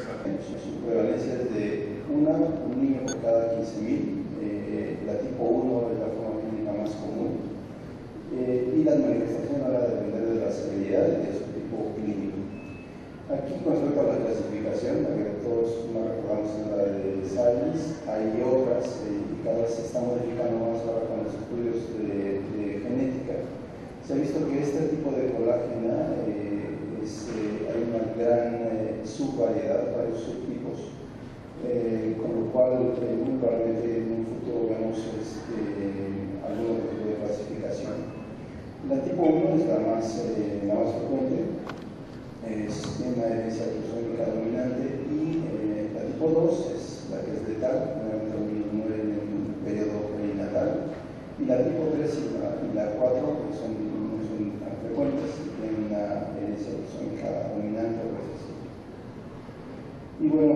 Su prevalencia es de un niño por cada 15.000. La tipo 1 es la forma clínica más común. Y las manifestaciones van a depender de la severidad y de su tipo clínico. Aquí, con respecto a la clasificación, la que todos nos recordamos es la de Sayles, hay otras y cada vez se está modificando más ahora con los estudios de genética. Se ha visto que este tipo de colágena hay una gran subvariedad, varios subtipos, con lo cual muy probablemente en un futuro vemos algún tipo de clasificación. La tipo 1 es la más frecuente, tiene una herencia autosómica dominante, y la tipo 2 es la que es letal, generalmente muere en el periodo perinatal, y la tipo 3 y la 4 no son tan frecuentes, tienen una herencia autosómica dominante o recesiva. Y bueno,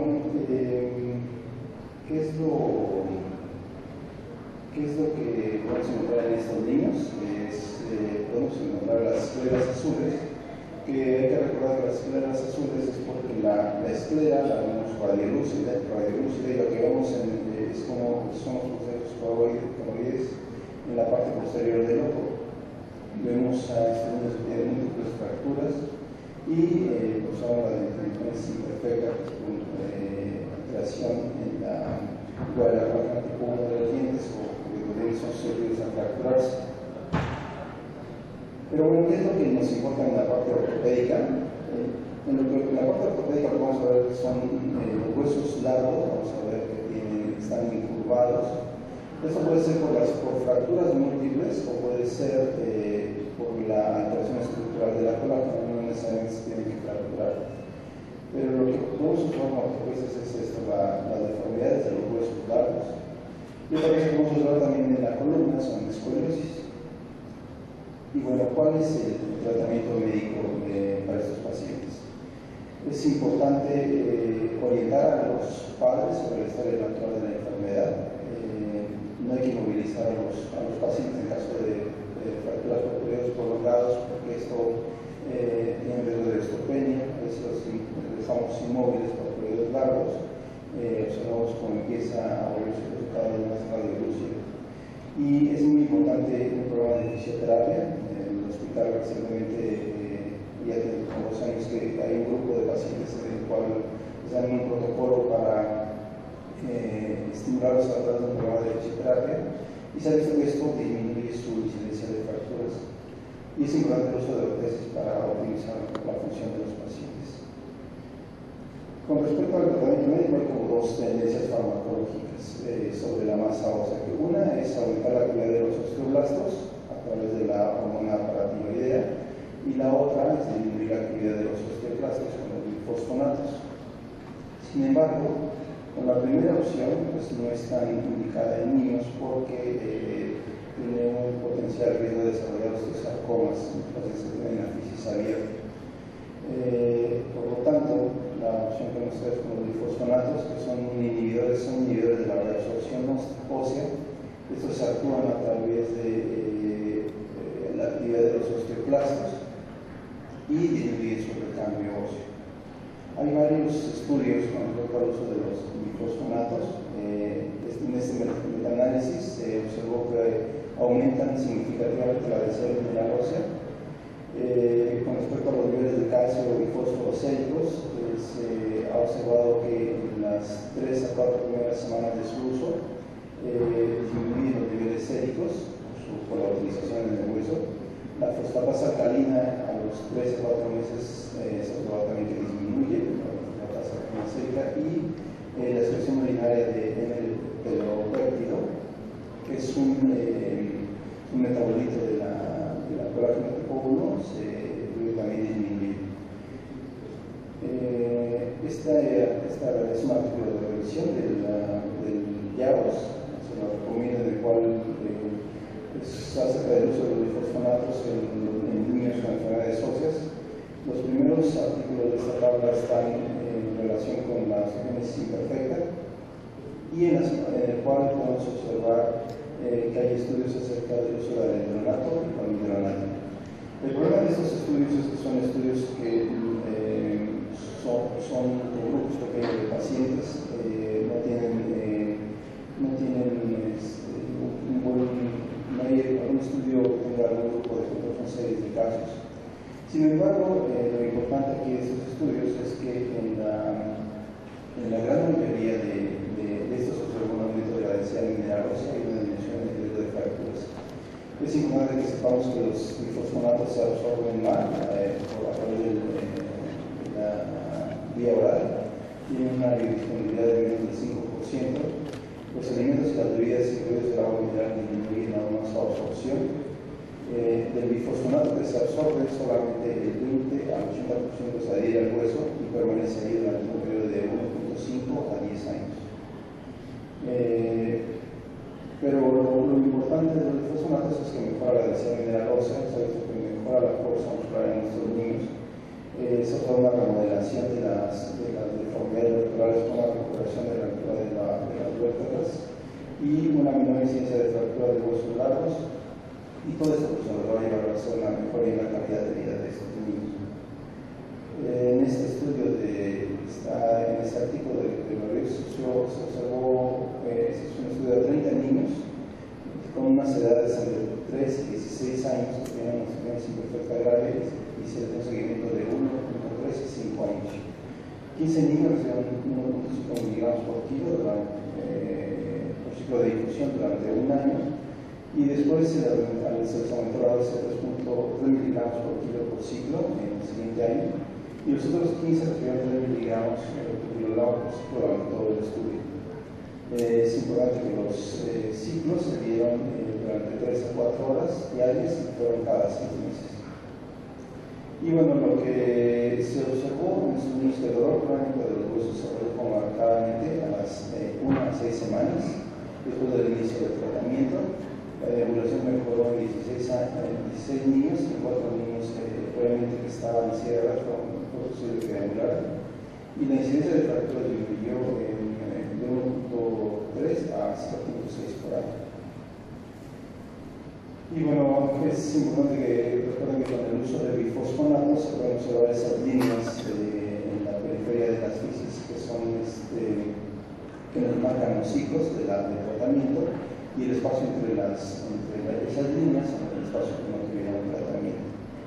¿qué es lo que podemos encontrar en estos niños? Podemos encontrar las escleras azules, que hay que recordar que las escleras azules es porque la esclera la vemos radiolúcida, y lo que vemos es como son los procesos coroides en la parte posterior del ojo. Vemos a estos niños que tienen múltiples fracturas y pues ahora la definición es imperfecta, con alteración en la colágena tipo 1 de los dientes, o que son sólidos a fracturarse. Pero bueno, ¿qué es lo que nos importa en la parte ortopédica? En la parte ortopédica lo que vamos a ver son los huesos largos, vamos a ver que están incurvados. Esto puede ser por fracturas múltiples o puede ser por la alteración estructural de la colágena, no necesariamente se tiene que fracturar. Pero lo que podemos observar como ortopedistas es esto, las deformidades de los huesos largos. Y otra cosa que podemos observar también en la columna son escoliosis. Y bueno, ¿cuál es el tratamiento médico para estos pacientes? Es importante orientar a los padres sobre la historia natural de la enfermedad. No hay que inmovilizar a los pacientes en caso de fracturas por periodos prolongados, porque esto tiene riesgo de osteopenia. A veces los dejamos inmóviles por periodos largos, observamos cómo empieza a volverse cada vez más radiolúcido. Y es muy importante un programa de fisioterapia. En el hospital recientemente, ya tiene como 2 años que hay un grupo de pacientes en el cual les dan un protocolo para estimularlos a través de un programa de fisioterapia, y se ha visto que esto disminuye su incidencia de fracturas. Y es importante el uso de ortesis para optimizar la función de los pacientes. Con respecto al tratamiento médico, hay como 2 tendencias farmacológicas sobre la masa ósea. Una es aumentar la actividad de los osteoblastos a través de la hormona paratiroidea, y la otra es disminuir la actividad de los osteoclastos con los glifosfonatos. Sin embargo, con la primera opción pues no es tan indicada en niños, porque tiene un potencial riesgo de desarrollar osteosarcomas en pacientes que tienen afisis abierta. Por lo tanto, la opción que nos trae con los glifosfonatos, que son inhibidores de la reabsorción ósea. Estos actúan a través de la actividad de los osteoclastos y disminuyen su recambio óseo. Hay varios estudios con respecto al uso de los glifosfonatos. En este metaanálisis se observó que aumentan significativamente la densidad mineral ósea. Con respecto a los niveles de calcio y fósforo séricos, se ha observado que en las 3 a 4 primeras semanas de su uso disminuyen los niveles séricos por la utilización en el hueso. La fosfatasa alcalina a los 3 a 4 meses se ha observado también que disminuye la tasa sérica, y la excreción urinaria de N-telopéptido, que es un metabolito de la colágena tipo 1, también disminuye. Esta es un artículo de revisión del IAROS, se lo recomiendo, en el cual es acerca del uso de los glifosfonatos en niños con enfermedades óseas. Los primeros artículos de esta tabla están en relación con la osteogénesis imperfecta, y en el cual podemos observar que hay estudios acerca del uso del alendronato y clorhidronato. El problema de estos estudios es que son estudios que son grupos pequeños de pacientes, no hay un estudio que tenga algún grupo de control con series de casos. Sin embargo, lo importante aquí de estos estudios es que en la gran mayoría de estos observó un aumento de la densidad mineralosa y una disminución del riesgo de fracturas. Es importante que sepamos que los bifosfonatos se absorben mal a través de la vía oral, tienen una biodisponibilidad de menos del 5%. Los alimentos y las bebidas incluidos el agua mineral disminuyen aún más su absorción. Del bifosfonato que se absorbe solamente el 20 al 80% se adhiere al hueso y permanece ahí durante un periodo de 1.5 a 10 años. Pero lo importante de los bifosfonatos es que mejora la densidad mineralosa, que mejora la fuerza muscular en nuestros niños. Se observa una remodelación de las deformidades vertebrales con la recuperación de la altura de las vértebras y una menor incidencia de fractura de huesos largos. Y todo esto pues, nos va a llevar a hacer una mejora en la calidad de vida de estos niños. En este estudio, en este artículo de Rodríguez, se observó, es un estudio de 30 niños con unas edades entre 3 y 16 años que tenían una osteopenia imperfecta grave y se le dio un seguimiento de 1.3 y 5 años. 15 niños recibieron 1.5 miligramos por kilo por ciclo de difusión durante un año. Y después se les aumentó la dosis de 3.3 miligramos por kilo por ciclo en el siguiente año, y los otros 15 recibieron 3 miligramos por kilo por ciclo durante todo el estudio. Es importante que los ciclos se dieron durante 3 a 4 horas diarias y fueron cada 6 meses. Y bueno, lo que se observó en estos niños que el dolor crónico de los huesos se redujo marcadamente a las 1 a 6 semanas después del inicio del tratamiento. La deambulación mejoró en 16 niños, en 4 niños obviamente que estaban en silla de ruedas fue posible que deambularan, y la incidencia de fracturas disminuyó de 1.3 a 0.6 por año. Y bueno, es importante que recuerden que con el uso de bifosfonatos se pueden observar esas líneas en la periferia de las fisis que son que nos marcan los ciclos del tratamiento, y el espacio entre esas líneas en el espacio que no tuvieron el tratamiento.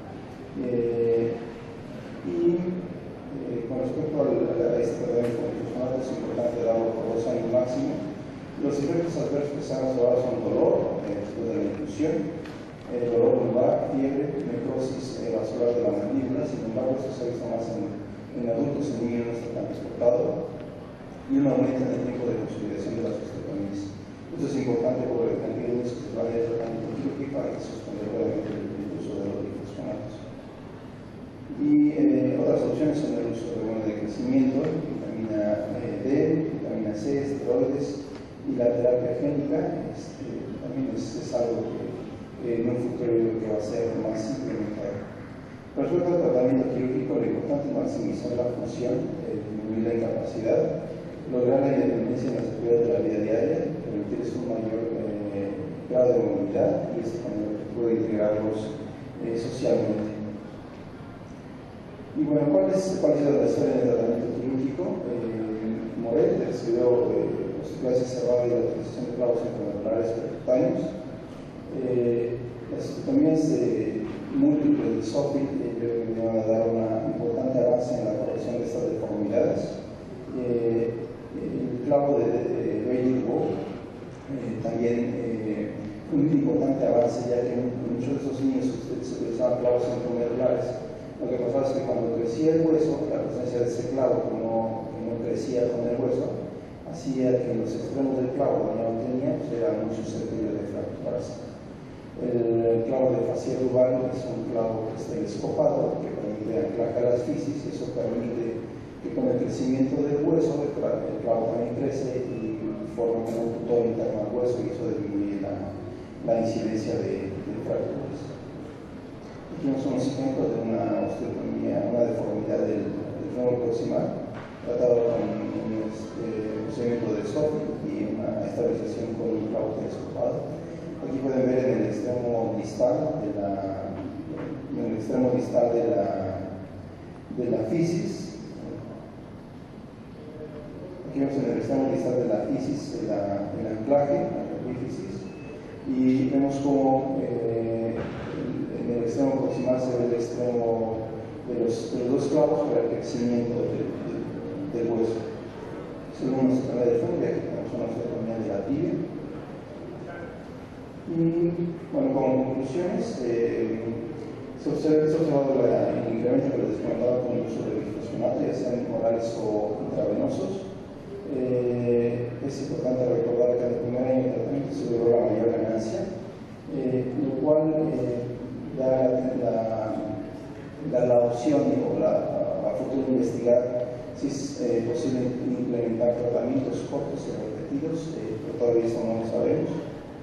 Con respecto a este tratamiento con bifosfonatos, es importante darlo por 2 años máximo. Los efectos adversos que se han observado son dolor después de la infusión, dolor lumbar, fiebre, necrosis vascular de la mandíbula. Sin embargo, esto se ha visto más en adultos, en niños no está tan exportado, y un aumento en el tiempo de consolidación de las osteotomías. Esto es importante porque aquellos que se van a ir tratando con quirúrgica hay que suspender obviamente el uso de los bifosfonatos. Y otras opciones son el uso de hormona de crecimiento, vitamina D, vitamina C, esteroides y la terapia génica. También es algo que en un futuro yo creo que va a ser más implementado. Respecto al tratamiento quirúrgico, lo importante es maximizar la función, disminuir la incapacidad, lograr la independencia en las actividades de la vida diaria, permitir un mayor grado de movilidad y con el objetivo de integrarlos socialmente. Y bueno, ¿cuál es la historia del tratamiento quirúrgico? Morel recibió osteoporosis cerrada y la utilización de clavos intramedulares percutaneos. Las osteotomías múltiples de Sophie vinieron a dar un importante avance en la corrección de estas deformidades. El clavo de Bailey-Wolf también un importante avance, ya que en muchos de esos niños se utilizaban clavos intramedulares. Lo que pasaba es que cuando crecía el hueso, la presencia de ese clavo que no crecía con el hueso, hacía que los extremos del clavo, donde no tenía, pues era muy susceptible de fracturarse. El clavo de fascia lubar es un clavo telescopado que permite anclaje a las fisis, y eso permite que con el crecimiento del hueso el clavo también crece y forma como un tutor interno al hueso, y eso disminuye la incidencia de fracturas. Aquí tenemos unos ejemplos de una osteotomía, una deformidad del fémur proximal, tratado con un procedimiento de Sophie y una estabilización con un clavo telescopado. Aquí pueden ver en el extremo distal de la fisis vemos en el extremo distal de la fisis el anclaje, la epífisis, y vemos como en el extremo proximal se ve el extremo de los dos clavos para el crecimiento del hueso. Según una sección de fondo, aquí tenemos una osteotomía de la tibia. Y bueno, como conclusiones, se ha observado el incremento que les comentaba con el uso de bisfosfonato, ya sean orales o intravenosos. Es importante recordar que en el primer año de tratamiento se logró la mayor ganancia, lo cual da la opción o a futuro investigar si es posible implementar tratamientos cortos y repetidos, pero todavía eso no lo sabemos.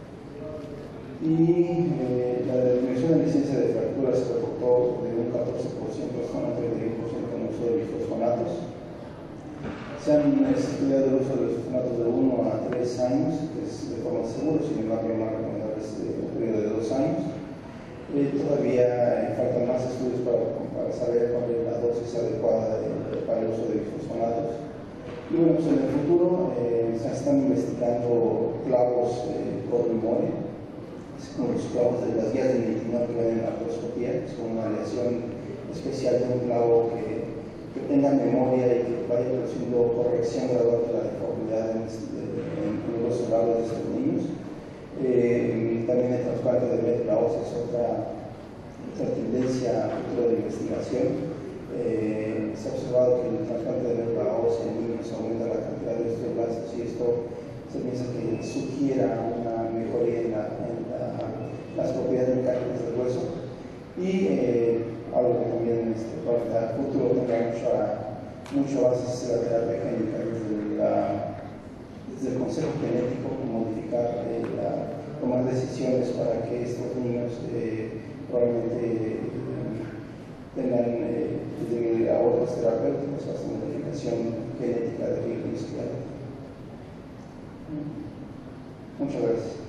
Y la disminución de licencia de fracturas se reportó de un 14% hasta un 31% en el uso de bisfosfonatos. Se han estudiado el uso de bisfosfonatos de 1 a 3 años, que es de forma segura, sin embargo, lo más recomendable es un periodo de 2 años. Todavía faltan más estudios para saber cuál es la dosis adecuada para el uso de bisfosfonatos. Y bueno, pues en el futuro se están investigando clavos por memoria, como los clavos de las guías de nitinol que ven en la artroscopía, es como una aleación especial de un clavo que tenga memoria y que vaya produciendo corrección gradual de la deformidad en los huesos largos de estos niños. También el trasplante de médula ósea es otra tendencia futura de investigación. Se ha observado que el trasplante de médula ósea en niños aumenta la cantidad de osteoblastos y esto se piensa que sugiera una mejoría en las propiedades mecánicas del hueso. Y algo que también para el futuro tenga mucho basis es la terapia génica desde el consejo genético, modificar, tomar decisiones para que estos niños probablemente tengan desde abortos terapéuticos hasta modificación genética de riesgo. Muchas gracias.